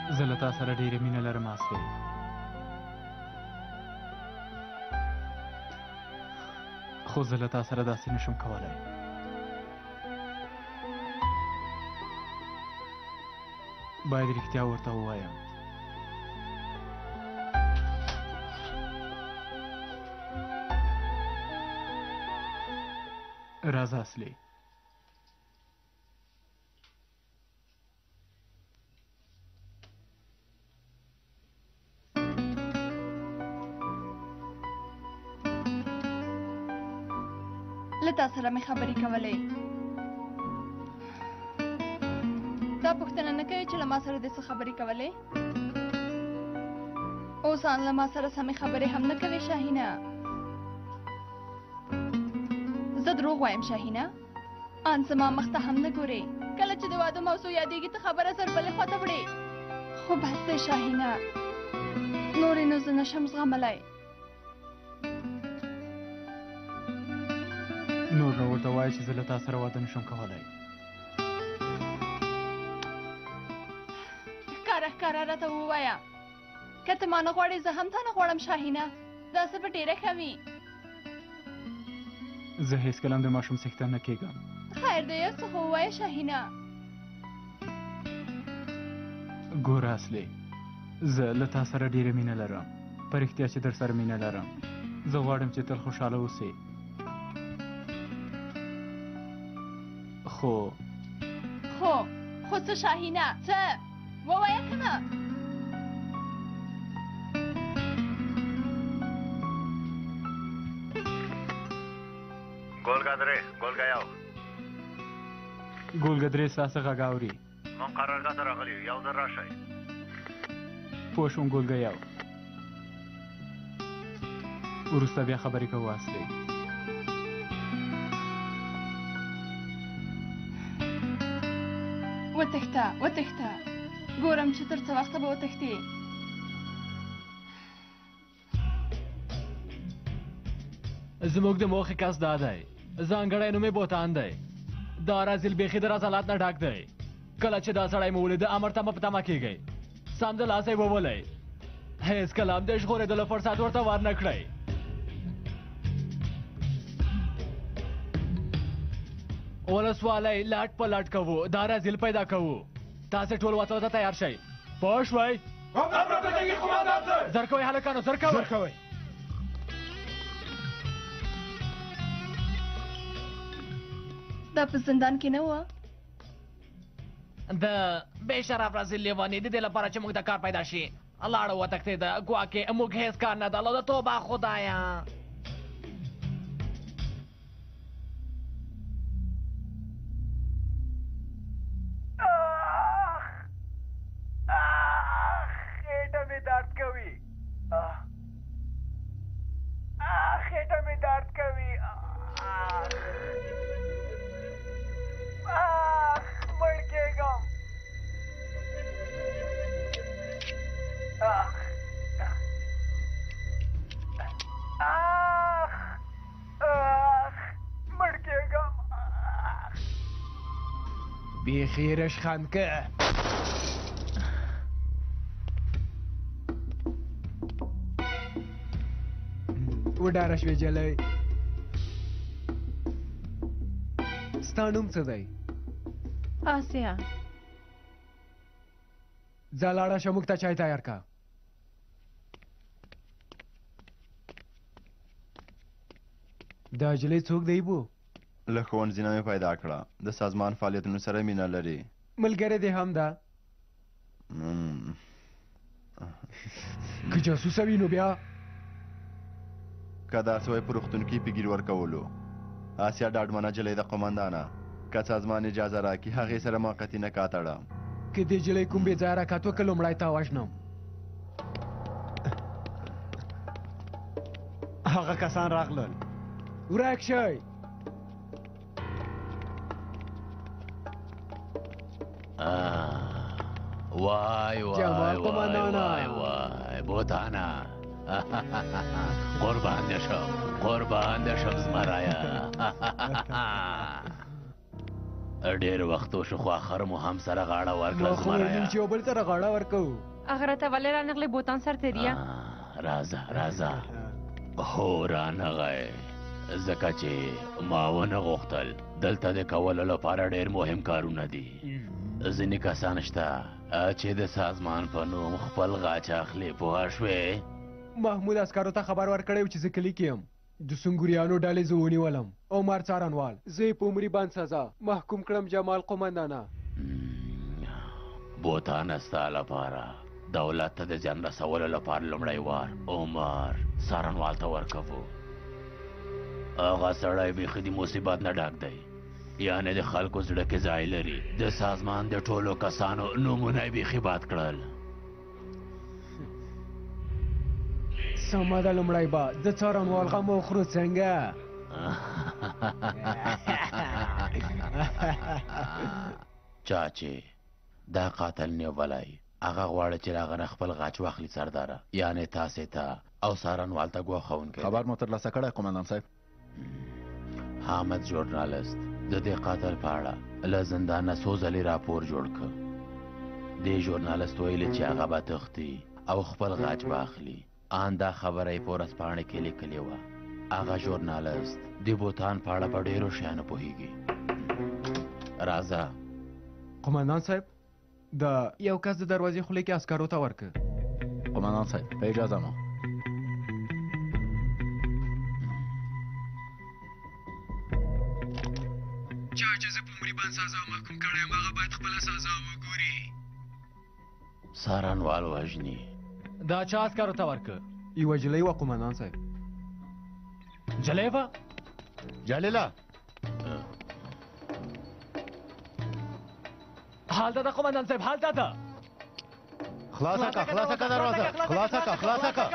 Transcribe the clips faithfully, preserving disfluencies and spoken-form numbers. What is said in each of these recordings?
زه له تا سره ډېره مینه لرم اصلي. خو زه له تا سره داسې نشم کولی. باید رښتیا ورته ووایم. راځه اصلي. له تا سره مې خبرې کولې. دا پوښتنه نه کوي چې له ما سره دې څه خبرې کولې؟ اوس ان له ما سره سمې خبرې هم نه کوې شاهینه. زه دروغ وایم شاهینه؟ ان زما مخ ته هم نه ګورې. کله چې د واده موضوع یادېږي ته خبره سر بلې خواته وړې. خو بس دی شاهینه، نورې نو زه نشم زغملی. نور نو ورته وایه چې زه له تا سره واده نشم کولی. ښکاره ښکاره راته ووایه. که ته ما نه غواړې زه هم تا نه غواړم شاهینه. داسې به ډېره ښه وي. زه هېڅکله هم د ماشوم څښتن نه کېږم. خیر دی یو څه خو ووایه شاهینه. ګوره اصلي، زه له تا سره ډېره مینه لرم. په رښتیا چې در سره مینه لرم. زه غواړم چې تل خوشحاله اوسې. خو خو خو څه شاهینه؟ څه ووایه که نه؟ ګولګا درې ګولګا یو ګولګا درې ستاسې غږ اوري. موږ قرارګاه ته راغلي یو یو ځل راشئ. پوه شوم ګولګا یو. وروسته بیا خبرې کوو اصلي. وتښته وتښته، ګورم چې تر څه وخته به وتښتې. زموږ د موخې کس دا دی. ځانګړی نوم یې بوتان دی. دا رازیل بیخي د رذالات نه ډک دی. کله چې دا سړی مو ولیده امر ته مه په تمه کېږئ. سمدلاسه یې وولئ. هېڅکله هم د ژغورېدلو فرصت ورته ور نه کړئ. ولسوالۍ لټ په لټ کوو، دا رازیل پیدا کوو. تاسې ټول وتلو ته تیار شئ. پوه شوئ؟ زر کوئ هلکانو، زر کوئ. دا په زندان کې نه وه؟ د بې شرف رازیل لیواني د دې لپاره چې موږ د کار پیدا شي لاړه وتښتېده. ګواکې موږ هېڅ کار نه درلوده. توبه خدایه. خېټه مې درد کوي. خېټه مې درد کوي. مړ کېږم. مړ کېږم. بیخي رشخندکه. وډاره شوې جلۍ. ستا نوم څه دی؟ آسیا. ځه لاړه شه، موږ ته چای تیار که. دا جلۍ څوک دی بو؟ له ښوونځي نه مې پیدا کړه. د سازمان فعالیتونو سره مینه لري. ملګری دې هم ده؟ که جاسوسه وي نو بیا که داسې وای په روغتون کې پیګیر ورکولو. آسیا ډاډمنه جلۍ د قومندانه. که سازمان اجازه راکړي هغې سره موقتي نکاح تړم. که دې جلۍ کوم بې ځایه حرکت وکړه لومړی تا وژنم. هغه کسان راغلل. ورک شئ. وای وای جمال قماندانه. وای وای بوتانه. قربان دشم قربان دشم زمرایا. ډېر وخت وشو خو اخر مو هم سره غاړه ما ورکړه خو ویل زمریا چې یو بل سره غاړه ورکو هغه راته ولې رانغلې بوتان سر تیریا آه، راځه راځه هو رانغی ځکه چې ما ونه غوښتل دلته د کولو لپاره ډېر مهم کارونه دي ځینې کسان شته چې د سازمان په نوم خپل غاچ اخلي پوه شوې محمود عسکرو ته خبر ورکړی و چې زه کلي کې یم د سنګوریانو ډلې زه ونیولم عمر څارنوال زه یې په عمري بند سزا محکوم کړم جمال قمندانه بوتانه ستا لپاره دولت ته د زیان رسولو لپاره لومړی وار عمر څارنوال ته ورکوو هغه سړی بیخي د مصیبت نه ډک دی یعنې د خلکو زړه کې ځای لري د سازمان د ټولو کسانو نومونه یې بیخي باد کړل سمه ده لومړی به د څارنوال غم وخورو څنګه چا چې دا قاتل نیولی هغه غواړي چې هغه نه خپل غاچ واخلي سرداره یعنې تاسې ته او څارنوال ته ګواښونکی خبر مو ترلاسه کړی قومندان صاحب حامد ژورنالست د دې قاتل په اړه له زندانه څو ځلې راپور جوړ کړ دې ژورنالست ویلي چې هغه به تښتي او خپل غاچ به اخلي ان دا خبره یې په ورځپاڼه کې لیکلې وه هغه ژورنالست د بوتان په اړه په ډېرو شیانو پوهیږي راځه قمندان صاحب د یو کس د دروازې خولې کې عسکرو ته ورکه قومندان صاحب په اجازه مو چا چې زه په عمري بند سزا محکوم کړی یم هغه باید خپله سزا وګوري څارنوال وژني دا چا عسکرو ته ورکه یوه جلۍ وه قمندان صاحب جلۍ وه جلیله هلته ده قمندان صاحب هلته ده خلاصه که خلاصه که دروازه خلاصه که خلاصه که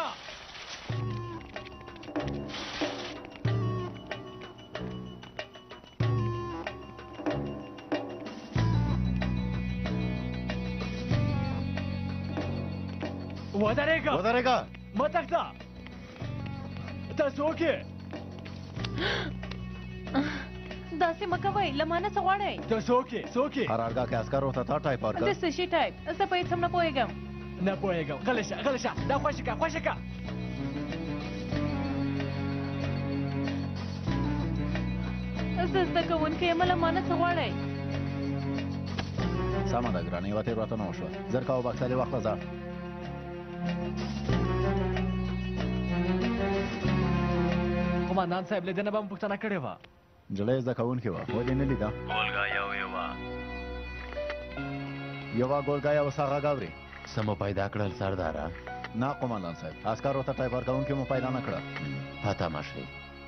ودرېږه ودرېږه مه تښته ته څوک یې داسې مه کوئ له ما نه څه غواړئ ته څوک یې څوک یې قرارګاه کې عسکر ورته تا ټایپ د ورکړ څه شي ټایپ زه په هېڅ هم نه پوهېږم نه پوهېږم غلی شه غلی شه دا خوشې که خوشې که زه زده کوونکی یم له ما نه څه غواړئ سمه ده ګرانه یوه تېروتنه وشوه زر کوه بکسه دې واخله ځه قمندان صاحب له دې نه به مو پوښتنه کړې وه نجلۍ زده کوونکې وه ولې نه لیده ګولګا یو یوه یوه ګولګا یو څه غږ اوري څه مو پیدا کړل سرداره نه قومندان صاحب عسکر ورته ټایپ ورکوونکي مو پیدا نه کړه پته مه شئ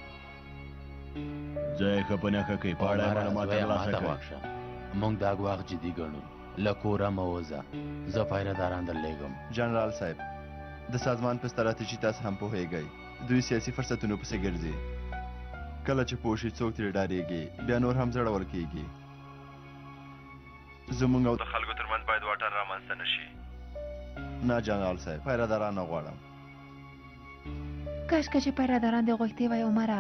ځای ښه په نښه کوي په اړه یې معلومات ترلاسه ماته کړئ واښه موږ دا ګواښ جدي ګڼو له کوره مه وځه زه پیرهداران درلېږم جنرال صاحب د سازمان په ستراتیژي تاسو هم پوهیږئ دوی سیاسي فرصتونو پسې ګرځي کله چې پوه شي څوک ترې ډارېږي بیا نور هم زړور کېږي زموږ او د خلکو ترمنځ باید واټن رامنځته نه شي نه جنرال صاحب پیرهداران نه غواړم کاشکه چې پیرهداران دې غوښتي وای عمره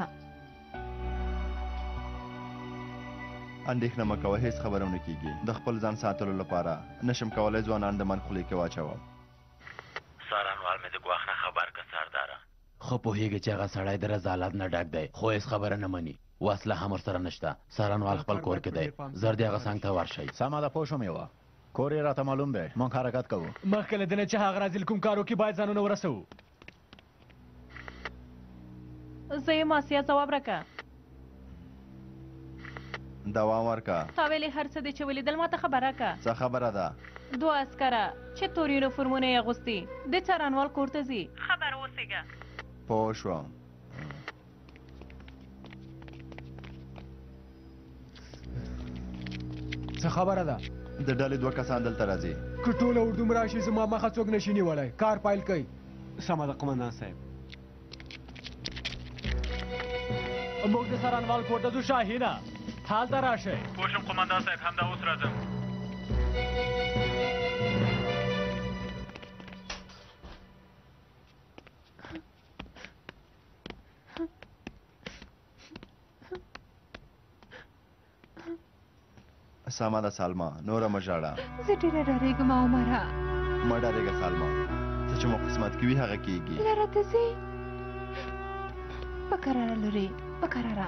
اندېښنه مه کوه هېڅ خبره ونه کېږي د خپل ځان ساتلو لپاره نشم کولی ځوانان د من خولې کې واچوم څارنوال مې د ګواښ نه خبر که سرداره خو پوهېږي چې هغه سړی د رضالت نه ډک دی خو هېڅ خبره نه مني وسله هم ورسره نشته څارنوال خپل کور کې دی زر دې هغه څنګ ته ورشئ سمه ده پوه شوم یوه کور یې راته معلوم دی موږ حرکت کوو مخکې له دې نه چې هغه راځي کوم کار وکړي باید ځانونه ورسوو زه یم آسیا ځواب راکړه دوام ورکه تا ویلې هر څه دې چې ولیدل ما ته خبره کړه څه خبره ده دوه عسکره چې تور یونیفورمونه یې اغوستي د څارنوال کور ته ځي خبر اوسېږه پوه شوم څه خبره ده د ډلې دوه کسان دلته راځي که ټوله اردوم راشي زما مخه څوک نشي نیولی کار پیل کوي سمه ده قمندان صاحب موږ د څارنوال کور ته ځو شاهینه هلته راشئ پوه شوم قمندان صاحب همدا اوس راځم سمه ده سالما نوره مه ژاړه زه ډېره ډارېږم عمره مه ډارېږه سالما څه چې مو قسمت کې وي هغه کېږي لاره ته ځې په کراره لورې په کراره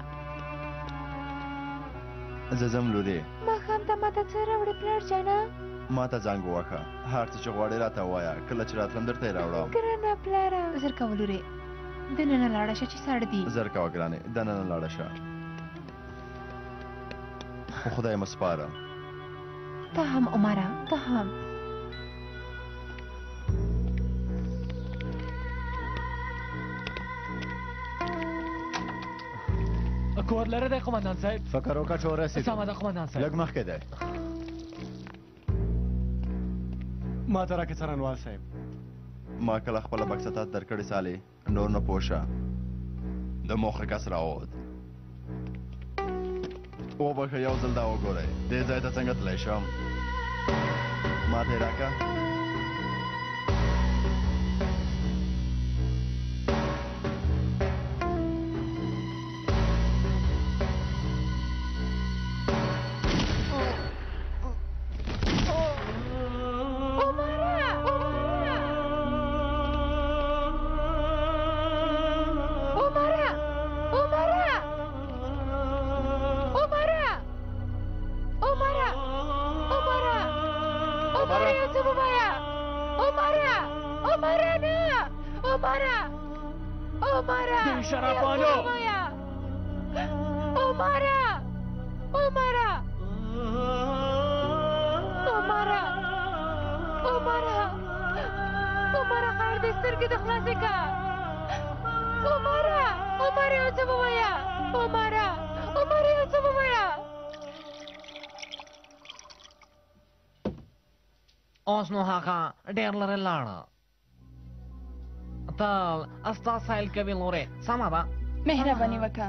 زه ځم لورې ماښام ته ماته څه راوړې پلار جانه ما ته زنګ ووهه هر څه چې غواړې راته ووایه کله چې راتلم درته یې راوړم ګرانه پلاره زر کوه لورې دننه لاړه شه چې ساړه دي زر کوه ګرانې دننه لاړه شه خو خدای مه سپاره ته هم عمره ته هم کور لره دی قومندان صاحب فکر وکړه چې ورسېدو سمه ده قومندان صاحب لږ مخکې دی ما ته راکړه څارنوال صاحب ما کله خپله بکسه تاته درکړې سالې نور نه پوه شه د موخه کس راووت وبښه یو ځل دا وګورئ دې ځای ته څنګه تللی شم ما ته یې راکړه اوس نو هغه ډېر لرې لاړه تل ستا سایل کوي لورې سمه ده مهرباني وکړه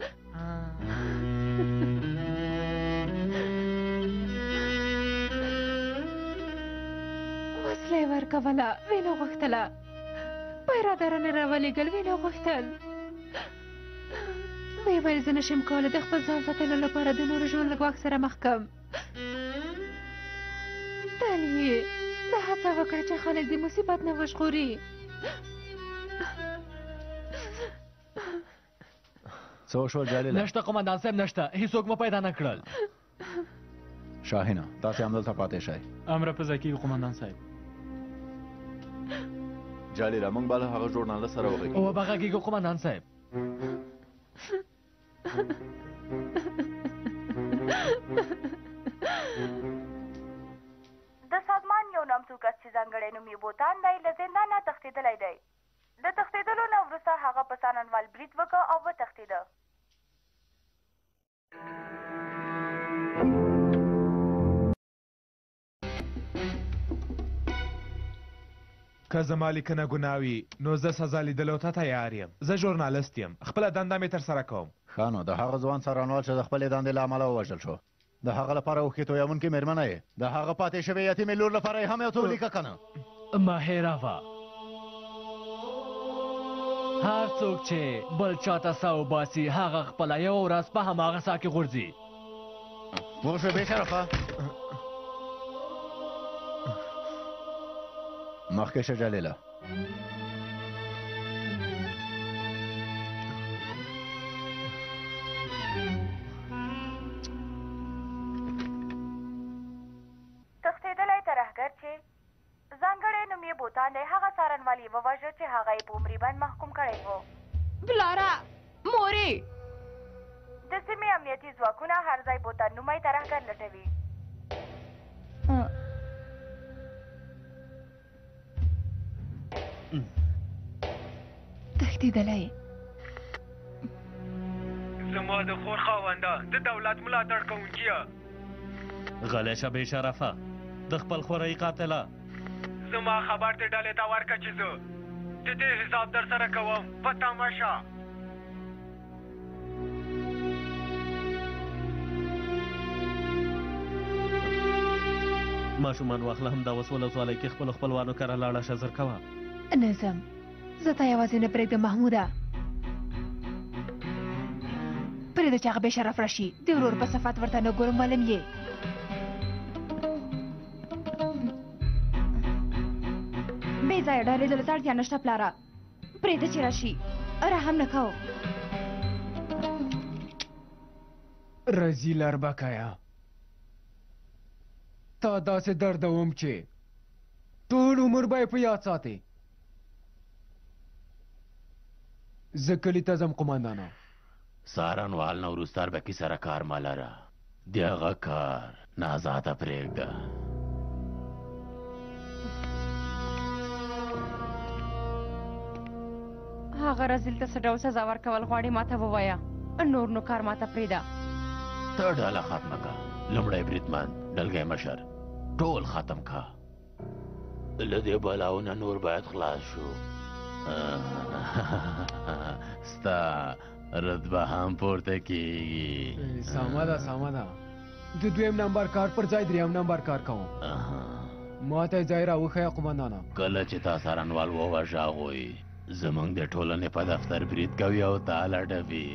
وسله یې ورکوله ویې نه غوښتله پیراداران یې راولېږل ویې نه غوښتل ویې ویل زه نشم کولی د خپل ځان ساتلو لپاره د نورو ژوند له ګواښ سره مخ کړم تل یې زه هڅه وکړه چې خلک د مصیبت نه وژغوري څه وشول جلیله نشته قومندان صاحب نشته هیڅوک مو پیدا نه کړل شاهینه تاسې همدلته پاتې شئ امر په ځای کېږي قومندان صاحب جلیله موږ به له هغه ژورنالست سره وغږېږو وبه غږېږو قومندان صاحب د سازمان یو نامتو کس چې ځانګړی نوم یې بوتان دی له زندانه تښتېدلی دی د تښتېدلو نه وروسته هغه په څارنوال برید وکړ او وتښتېده که زما لیکنه ګناه وي نو زه سزا لیدلو ته تیار یم زه ژورنالست یم خپله دنده مې ترسره کوم ښه نو د هغه ځوان څارنوال چې د خپلې دندې له امله ووژل شو د هغه لپاره اوښکې تویونکې مېرمنه یې د هغه پاتې شوې یتیمې لور لپاره یې هم یو څه ولیکه که نه مه هېروه هر څوک چې بل چاته سا وباسي هغه خپله یوه ورځ په هماغه سا کې غورځي پوه شوې بې شرفه مخکې شه جلیله تښتېدلی ترهګر چې ځانګړی نوم یې بوتان دی هغه څارنوال یې وواژه چې هغه یې په عمري بند محکوم کړی و بلاره مورې د سیمې امنیتي ځواکونه هر ځای بوتان نومی ترهګر لټوي تښتېدلی زما د خور خاونده د دولت ملاتړ کوونکیه غلی شه بې شرفه د خپل خورۍ قاتله زما خبر دې ډلې ته ورکړه چې زه د دې حساب در سره کوم په تماشه ماشومان واخله همدا اوس ولسوالۍ کې خپلو خپلوانو کره لاړه شه زر کوه نظم زه تا یوازې نه پرېږدم محموده پرېږده چې هغه بې شرف راشي د ورور په صفت ورته نه ګورم معلوم یې ځایه ډارېدلو ته اړتیا نشته پلاره پرېږده چې راشي رحم نه کوو رزیل اربکیه تا داسې دردوم چې ټول عمر به یې په یاد ساتې زه کلي ته ځم قمندانه څارنوال نه وروسته اربکي سره کار مه لره د هغه کار نازاته پرېږده هغه رزیل ته څه ډول سزا ورکول غواړې ماته ووایه نور نو کار ماته پرېږده ته ډله ختمه که لومړی بریدمن ډلګی مشر ټول ختم که له دې بلاونه نور باید خلاص شو ستا رتبه هم پورته کېږي سمه ده سمه ده د دویم نمبر کار پر ځای دریم نمبر کار کوم ما ته یې ځای راوښیه قمندانه کله چې تا څارنوال ووژه هغوی زموږ د ټولنې په دفتر برید کوي او تا لټوي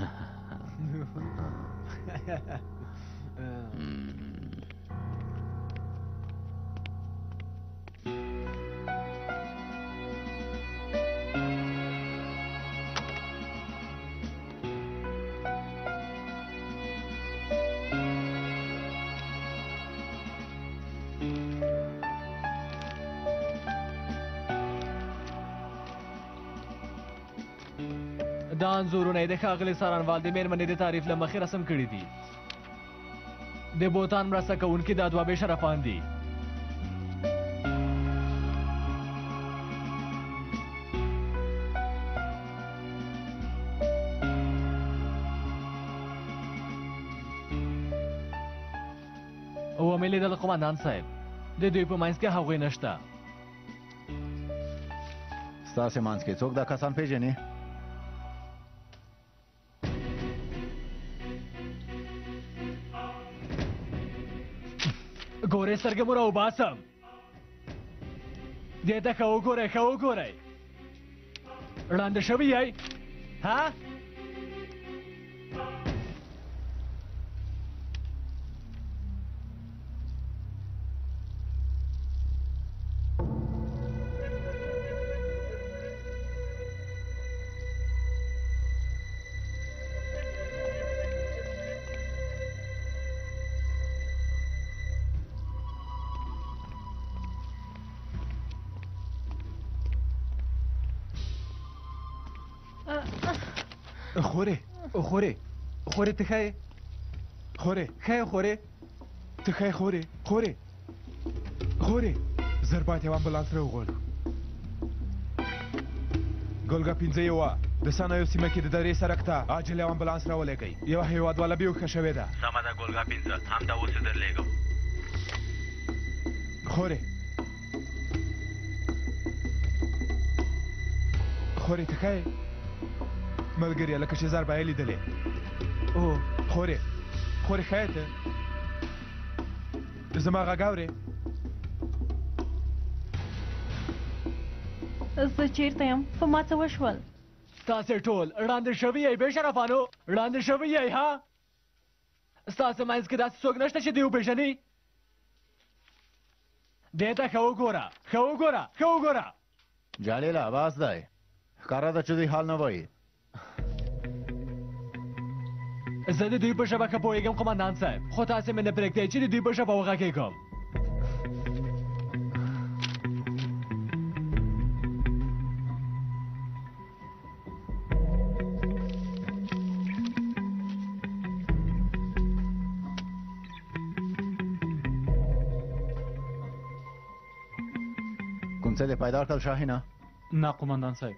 دا انځورونه یې د ښاغلي څارنوال د مېرمنې د تعریف له مخې رسم کړي دي د بوتان مرسته کوونکي دا دوه بې شرفان دي ومې لیدل قمندان صاحب د دوی په منځ کې هغوی نشته ستاسې منځ کې څوک دا کسان پېژني ګورئ سترګې مو راوباسم دې ته ښه وګورئ ښه وګورئ ړانده شوي یئ ها خورې خورې خورې ته ښه یې خورې ښه یې خورې ته ښه یې خورې خورې خورې زر باید یو امبولانس راوغواړو ګولګا پنځه یوه د سنایو سیمه کې د درې سړک ته عاجل یو امبولانس راولېږئ یوه هېوادواله بېهوښه شوې ده سمه ده ګولګا پنځه همدا اوس یې درلېږم خورې خورې ته ښه یې ملګریه لکه چې زر به یې لیدلې او خورې خورې ښه یې ته زما غږ اورې زه چیرته یم په ما څه وشول ستاسې ټول ړانده شوي یئ بې شرفانو ړانده شوي یئ ها ستاسې منځ کې داسې څوک نشته چې دوی وپېژني دې ته ښه وګوره ښه وګوره ښه وګوره جلیله باس دی ښکاره ده چې دوی حال نه وایي زه د دوی په ژبه ښه پوهېږم قمندان صاحب خو تاسې مې نه پرېږدئ چې د دوی په ژبه وغږېږم کوم څه دې پیدا کړل شاهینه نه قمندان صاحب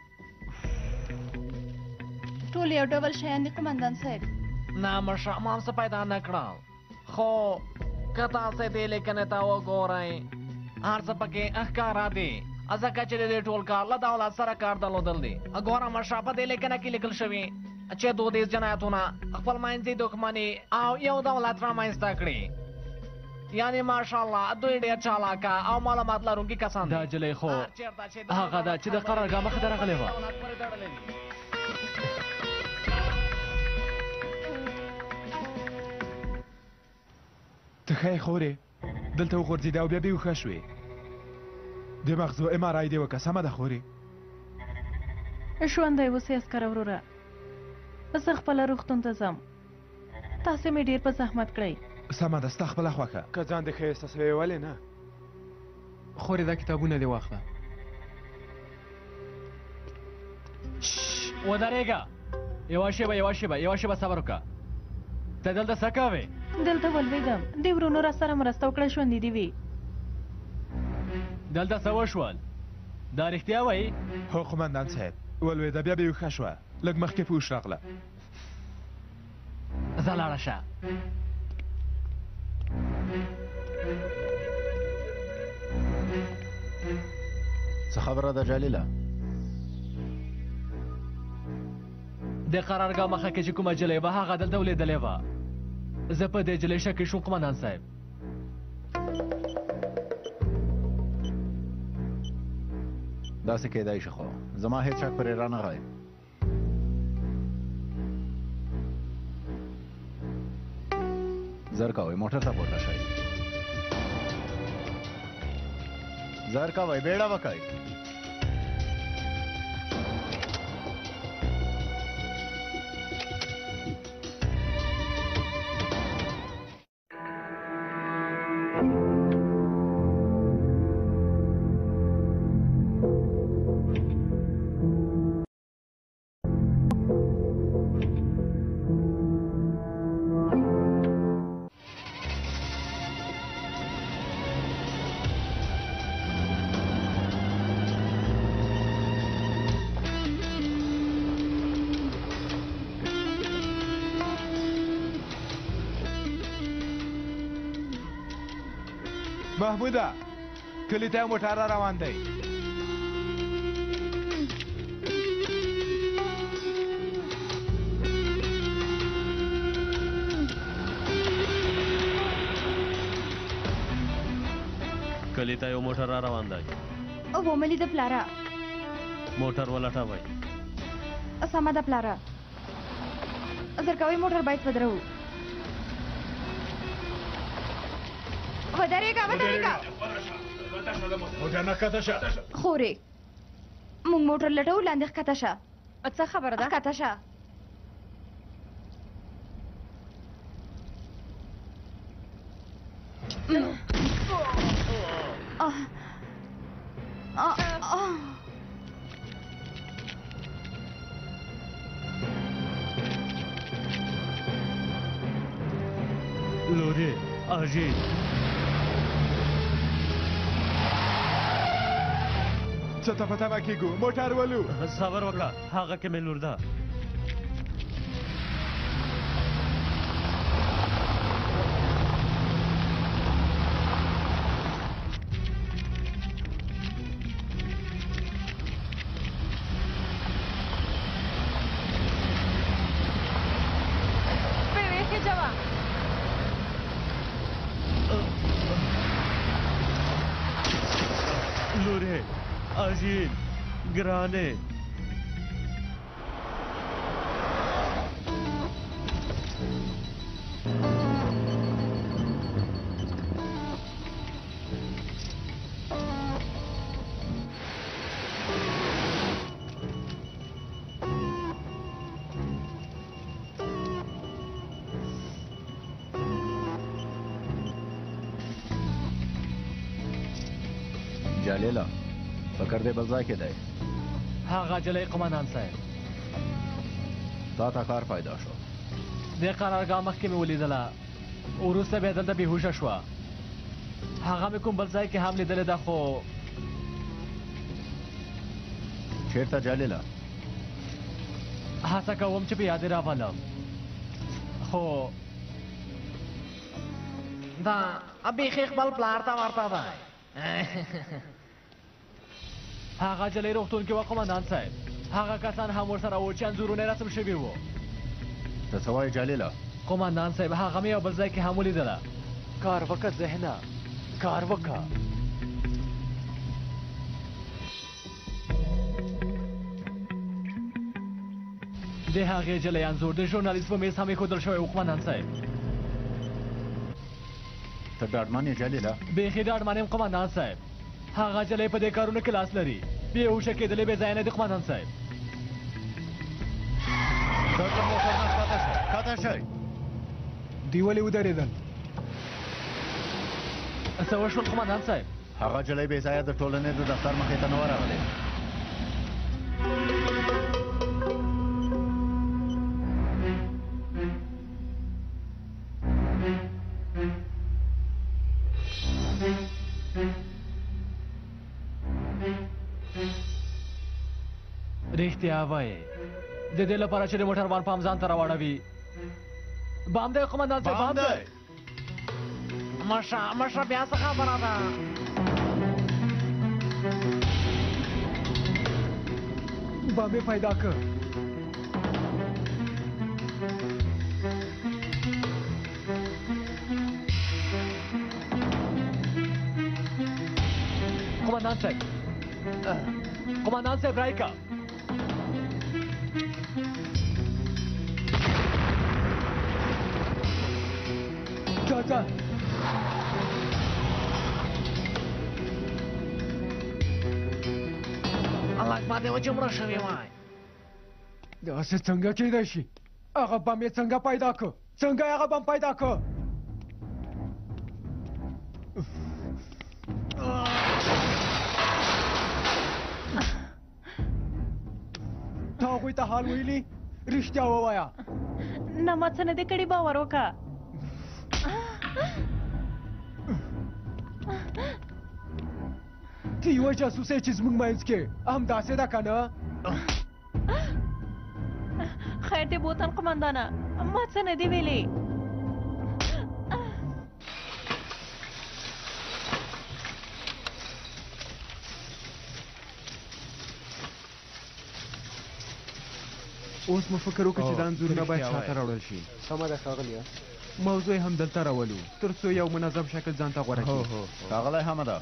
ټول یو ډول شیان دي قمندان صاحب نه مشر ما هم څه پیدا نه کړل خو که تاسې دې لیکنې ته وګورئ هر څه پکې ښکاره دي ځکه چې د دې ټول کار له دولت سره کار درلودل دي ګوره مشر په دې لیکنه کې لیکل شوي چې دودیز جنایتونه خپل منځي دښمني او یو دولت رامنځته کړي یعنی ماشاءالله دوی ډېر چالاکه او معلومات لرونکي کسان دا جلۍ خو هغه ده چې د قرارګاه مخې ته راغلې وه ته ښه یې خورې دلته وغورځېده او بیا بېهوښه شوې د مغزو ام ار آی دې وکړه سمه ده خورې ژوندی اوسې عسکره وروره زه خپله روغتون ته ځم تاسې مې ډېر په زحمت کړی سمه ده ستا خپله خوښه که ځان دې ښه احساسوې ولې نه خورې دا کتابونه دې واخله ودرېږه یوه شېبه یوه شېبه یوه شېبه صبر وکړه ته دلته څه کوې دلته ولوېدم دې ورونو را سره مرسته وکړه ژوندي دې وي دلته څه وشول دا رښتیا وایي هو قمندان صاحب ولوېده بیا به یې ښه شوه لږ مخکې په اوښ راغله ځه لاړه شه څه خبره ده جلیله د قرارګاه مخه کې چې کومه جلۍ وه هغه دلته ولیدلې وه زه په دې جلۍ شکې شوم قمندان صاحب داسې کیدای شي خو زما هېڅ شک پرې رانغی زر کوئ موټر ته پورته شئ زر کوئ بیړه وکئ محموده کلي ته موټر را روان دی کلي ته یو موټر را روان دی ومې لیده پلاره موټر ولټوئ سمه ده پلاره زرکوی موټر باید ودرو ودرېږه ودرېږه موټر نه ښکته شه خورې موږ موټر لټو لاندې ښکته شه څه خبره ده ښکته شه لورې اجي څه ته په تمه کېږو موټر ولو صبر وکړه هغه کې مې لور ده لورې اجین ګرانې جلیله فکر دې بل ځای کې دی هغه جلۍ قمندان صاحب تا ته کار پیدا شو د قرارګاه مخکې مې ولیدله وروسته بیا دلته بېهوشه شوه هغه مې کوم بل ځای کې هم لیدلې ده خو چېرته جلیله هڅه کوم چې په یاد یې راولم خو دا بیخي خپل پلار ته ورته ده هغه جلۍ روغتون کې وه قمندان صاحب هغه کسان هم ورسره وو چې انځورونه یې رسم شوي وو ته څه وایې جلیله قمندان صاحب هغه مې یو بل ځای کې هم ولیدله کار وکړه ذهنه کار وکړه د هغې جلۍ انځور د ژورنالیست په میز هم ایښودل شوی و قمندان صاحب ته ډاډمن یې جلیله بیخي ډاډمن یم قمندان صاحب هغه جلۍ په دې کارونو کې لاس لري بېهوشه کېدلې بې ځایه نه دي قمندان صاحب کاته شئ دوی ولې ودرېدل څه وشول قمندان صاحب هغه جلۍ بې ځایه د ټولنې د دفتر مخې ته نه ورغلې رښتیا وایې د دې لپاره چې د موټروان پام ځان ته راواړوي بام دی قمندان صاحب بام دی مشه مشه بیا څه خبره ده بام یې پیدا کړ قمندان صاحب قمندان صاحب رایکا چاچا الله اکبر دی و چې مړه شوې وای داسې څنګه کېدای شي هغه بم یې څنګه پیدا کړ څنګه یې هغه بم پیدا کړ تا هغوی ته حال ویلي رښتیا ووایه نه ما څه نه دی کړي باور وکړه ته یوه جاسوسه چې زموږ منځ کې همداسې ده که نه خیر دی بوتن قمندانه ما څه نه دی ویلي اوس مو فکر وکړه چې دا انځورونه باید شاته راوړل شي سمه ده ښاغلیه موضوع هم دلته راولو تر څو یو منظم شکل ځان ته غوره کړي ښاغلی حمده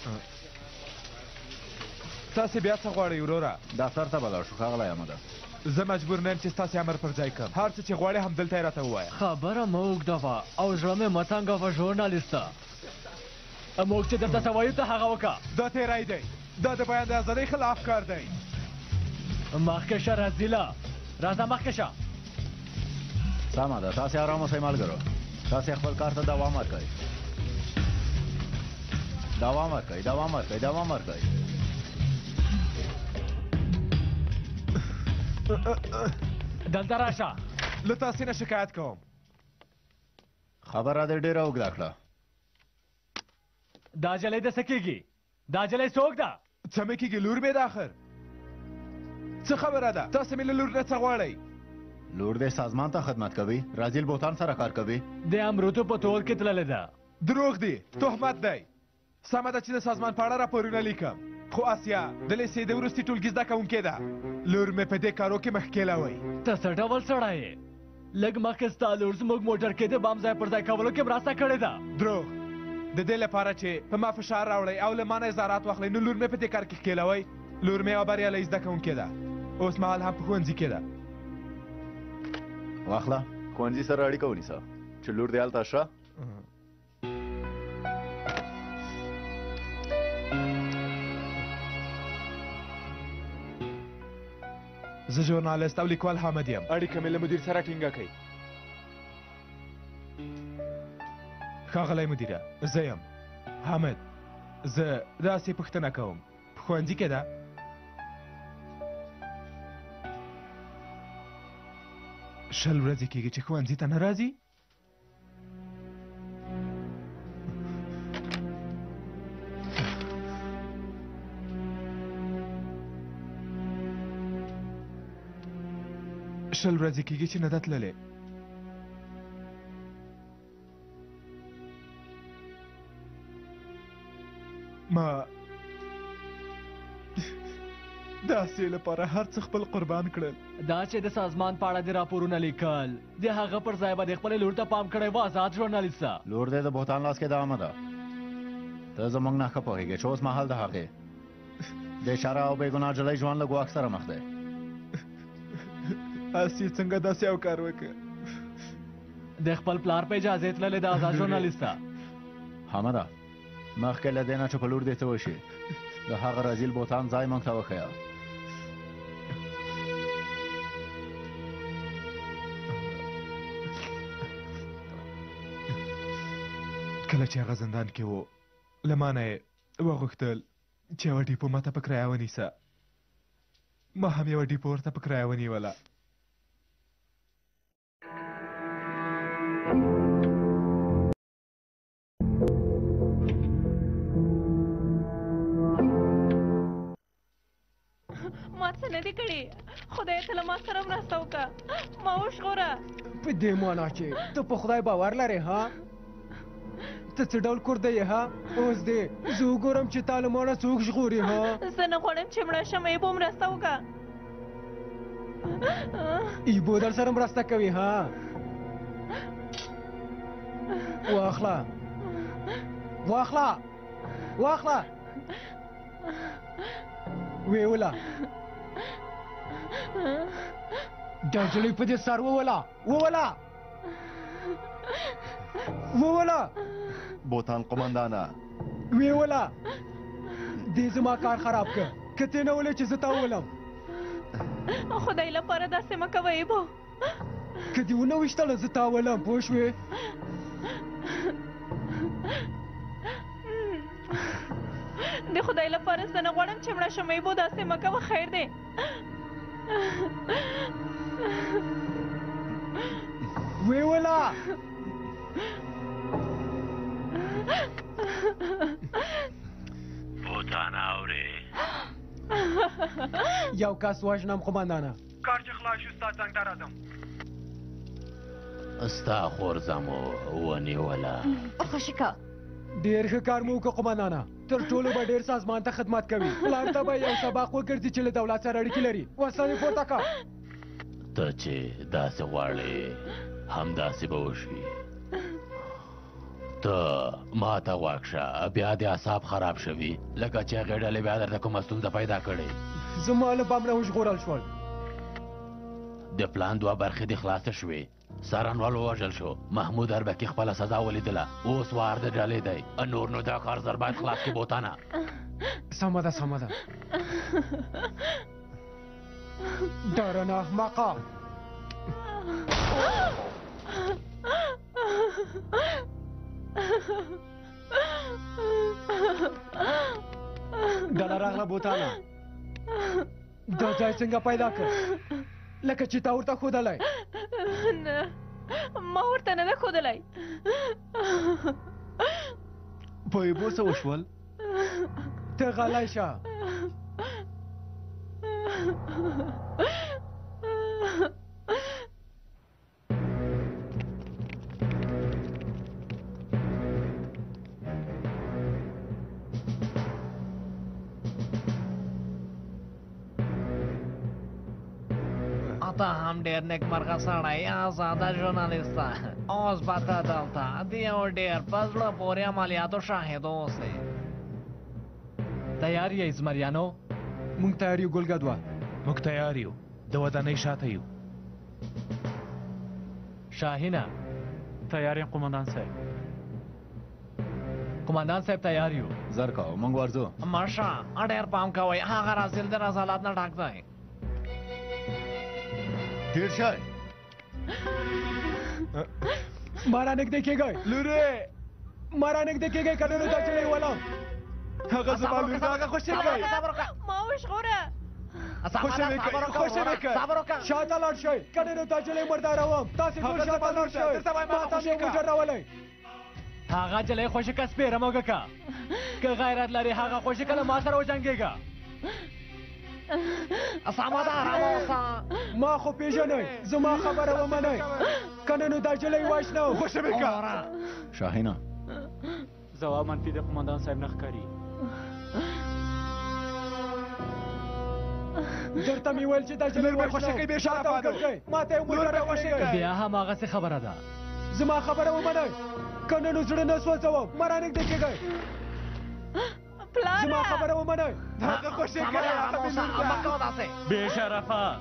تاسې بیا څه غواړئ وروره دفتر ته به لاړ شو ښاغلی حمده زه مجبور نه یم چې ستاسې امر پر ځای کړم هر څه چې غواړې همدلته یې راته ووایه خبره مه اوږدوه او زړه مې مه تنګوه ژورنالیسته موږ چې درته څه وایو ته هغه وکړه دا تېری دی دا د بیان د ازادۍ خلاف کار دی مخکې شه رزیله راځه مخکې شه سمه ده تاسې ارام اوسئ ملګرو تاسې خپل کار ته دوام ورکئ دوام ورکئ دوام ورکئ دوام ورکئ دلته راشه له تاسې نه شکایت کوم خبره دې ډېره اوږده کړه دا جلۍ د څه کېږي دا جلۍ څوک ده څه مې کېږي لور مې ده آخر څه خبره ده تاسې مې له لور نه څه غواړئ لور دې سازمان ته خدمت کوي رازیل بوتان سره کار کوي د امروتو په تور کې تللې ده دروغ دی تهمت دی سمه ده چې د سازمان په اړه راپورونه لیکم خو اسیا د لیسې د وروستي ټولګي زده کوونکې ده لور مې په دې کارو کې مخکېلوئ ته څه ډول سړی یې لږ مخکې ستا لور زموږ موټر کې د بام ځای پر ځای کولو کې مرسته کړې ده دروغ د دې لپاره چې په ما فشار راوړئ او له ما نه اظهارات واخلئ نو لور مې په دې کار کې ښکېلوئ لور مې یوه بریالۍ زده کوونکې ده اوس مهال هم په ښوونځي کې ده واخله ښوونځي سره اړیکه ونیسه چې لور دې هلته شه زه ژورنالست او لیکوال حامد یم اړیکه مې له مدیر سره ټینګه کړئ ښاغلی مدیره زه یم حامد زه داسې پوښتنه کوم په ښوونځي کې ده شل ورځې کېږي چې ښوونځي ته نه راځي شل ورځې کېږي چې نه ده تللې ما داسې لپاره هر څه خپل قربان کړل دا چې د سازمان په اړه د راپورونه لیکل د هغه پر ځای به د خپلې لور ته پام کړی و آزاد ژورنالیسته لور دې د بهتان لاس کې دامه ده ته زموږ نه ښه پوهېږې چې اوس مهال د هغې د اشاره او بېګناه جلۍ ژوند له ګواښ سره مخ دی اسې څنګه داسې یو کار وکړه د خپل پلار په اجازې تللې د آزاد ژورنالیسته حامده مخکې له دې نه چې په لور دې څه وشي د هغه رزیل بوتان ځای موږ ته وښیه. کله چې هغه زندان کې و له ما نه یې وغوښتل چې یوه ډیپو ماته په کرایه ونیسه. ما هم یوه ډیپو ورته په کرایه ونیوله. ما څه نه دي کړي. خدای ته له ما سره مرسته وکړه. ما وژغوره. په دې معنا چې ته په خدای باور لرې ها؟ ته څه ډول کورده یې ها؟ اوس دې زه وګورم چې تا له ما نه څوک ژغوري ها؟ زه نه غواړم چې مړه شم. ایبو مرسته وکړه. ایبو در سره مرسته کوي ها؟ واخله واخله واخله ویوله دا نجلۍ په دې سر ووله ووله ووله بوتان قمندانه ویوله دې زما کار خراب کړ. که ته نه ولې چې زه تا وولم. خدای لپاره داسې مه کوه ایبو. که دې ونه ویشتله زه تا ولم پوه شوې. د خدای لپاره زه نه غواړم چې مړه شم. ایبو داسې مه کوه. خیر دی. ویوله بوتان اورې یو کس وژنم قمندانه. کار چې خلاص شو ستا څنګ ته راځم. ستا خورځمو ونیوله. خوشي که ډېر ښه کار مو وکړه قمندانه. تر ټولو به ډېر سازمان ته خدمت کوي. پلار ته به یو سبق وګرځي چې له دولت سره اړیکې لري. وسله مې پورته کړه. ته چې داسې غواړې همداسې به وشي. ته ما ته غوږ شه. بیا دې اعصاب خراب شوي لکه چې هغې ډلې بیا درته کومه ستونزه پیدا کړې. زما له بم نه وژغورل شول. د پلان دوه برخې دې خلاصه شوې. څارنوال ووژل شو. محمود اربکي خپله سزا ولیدله. اوس وار د ډلې دی. نور نو دا کار زر باید خلاص کړي بوتانه. سمه ده سمه ده. ډارنه احمقه. ډله راغله بوتانه. دا ځای څنګه پیدا کړ؟ لکه چې تا ورته ښودلی. نه ما ورته نه ده ښودلی. په ایبو څه وشول؟ ته غلی شه. ته هم ډېر نیکمرغه سړی آزاده ژورنالیسته. اوس به ته دلته د یو ډېر په زړه پورې عملیاتو شاهد اوسې. تیار یې زمریانو؟ موږ تیار یو ګلګدوه. موږ تیار یو. د ودانۍ شاته یو. شاهینه تیار یم قمندان صاحب. قمندان صاحب تیار یو. زر کوه موږ ورځو. ماشه ډېر پام کوئ. هغه رازیل د رذالات نه ډک دی. تیر شئ. ما را نږدې کېږئ. لورې ما را نږدې کېږئ که نه نو دا نجلۍ ولم. هغه زما لور ده. هغه خوشې کړئ. ما وژغوره. خوشې مې کړئ. خوشې مې کړئ. شاته لاړ شئ که نه نو دا نجلۍ مرداروم. تاسې ټول شاته لاړ شئ. ما ته مې موټر راولئ. هغه نجلۍ خوشې که سپېره موږه که. که غیرت لري هغه خوشې که له ما سره وجنګېږه. سمه ده ارامه اوسه. ما خو پېژنئ. زما خبره ومنئ که نه نو دا نجلۍ وژنم. خوشې مې کړه. شاهینه ځواب منفي د قمندان صاحب نه ښکاري. درته مې ویل چې دا نجلۍ وژنم. خوشې کوي بې شرفه وګرځئ. ما ته یو موټر راولئ. بیا هم هغسې خبره ده. زما خبره ومنئ که نه نو زړه نه سوځوم. ما را نږدې کېږئ. پلاره زما خبره ومنئ. هغه خوشې کړئ. هغه مې لور ده. بې شرفه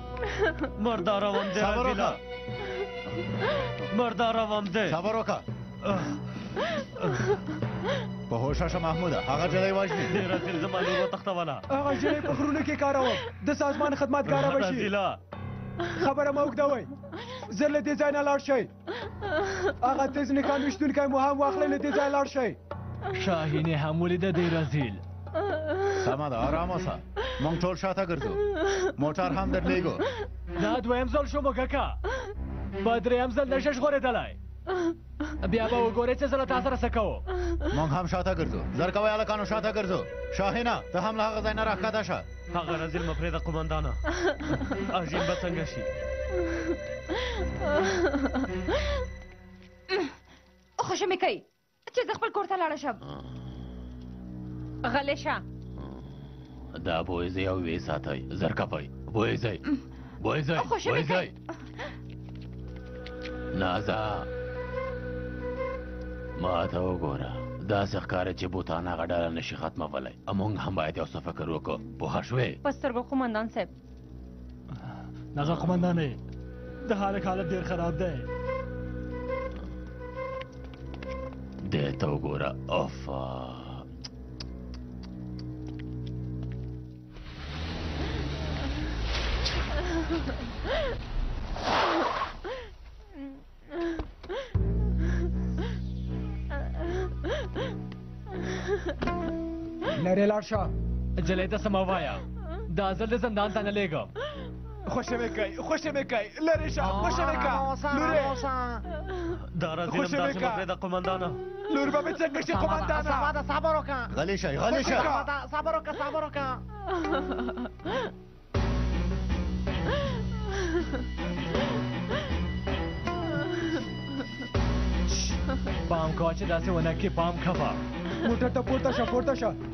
مرداروم دې رزیله. مرداروم دې. صبر وکړه. په هوښ شه محموده هغه جلۍ وژني ډېر ځل زما لور وتښتوله هغه جلۍ په غرونو کې کاروم د سازمان خدمتګاره به شي خبره مه اوږدوئ زر له دې ځای نه لاړ شئ هغه تیز نښان ویشتونکی مو هم واخلئ له دې ځای لاړ شئ شاهینې هم ولیده دې رزیل سمه ده ارام اوسه موږ ټول شاته ګرځو موټر هم درلېږو دا دویم ځل شو موږکه په درېیم ځل نشه ژغورېدلی بیا به وګورې چې زه له تا سره څه کوو موږ هم شاته ګرځو زر کوئ هلکانو شاته ګرځو شاهینه ته هم له هغه ځای نه راښکته شه هغه رزیل مه پرېږده قمندانه اژین به څنګه شي خوښه مې کوي چې زه خپل کور ته لاړه شم غلی شه دا بویزی او وی ساتئ زر کپئ بویزی بویزی بویزی نازا ما ته وګوره داسې ښکاري چې بوتان هغه ډله نشي ختمولی موږ هم باید یو څه فکر وکړو پوه شوې په سترګو قمندان صاحب دغه قمندانې د هلک حالت ډېر خراب دی دې ته وګوره افا لرې لاړ شه جلۍ ته څه مه وایه دا ځل د زندان ته نه لېږم خوښه مې کوي خوښه مې کوي لرې شه خوښه مې کوه لورې دا رزیل هم داسې مه پرېږده قمندانه لور به مې څنګه شي قمندانه سبا ده صبر وکړه غلی شئ غلی شه صبر وکړه صبر وکړه پام کوه چې داسې ونه کړې پام کوه موټر ته پورته شه پورته شه